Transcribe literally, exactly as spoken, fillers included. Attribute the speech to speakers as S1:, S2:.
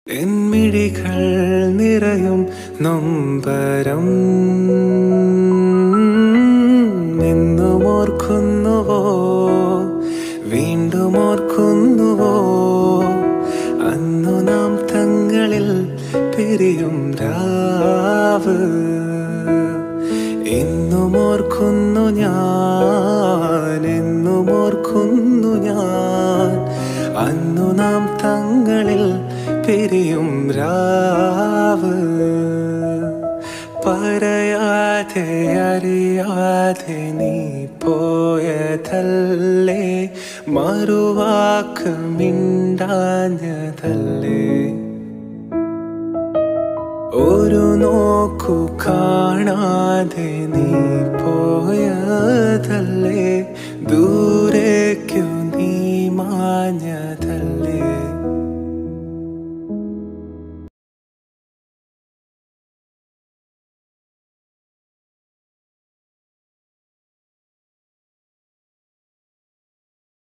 S1: എന്മിഴികൾ നിറയും നൊമ്പരം എന്നും ഓർക്കുന്നുവോ, വീണ്ടും ഓർക്കുന്നുവോ അന്നു നാം തങ്ങളിൽ പിരിയും രാവ്. എന്നും ഓർക്കുന്നു ഞാൻ, എന്നും ഓർക്കുന്നു ഞാൻ അന്നു നാം തങ്ങളിൽ പിരിയും രാവ്. പറയാതെ അറിയാതെ നീ പോയതല്ലേ, മറുവാക്ക് മിണ്ടാഞ്ഞതല്ലേ, ഒരു നോക്കു കാണാതെ നീ പോയതല്ലേ, ദൂരേക്കു നീ മാഞ്ഞ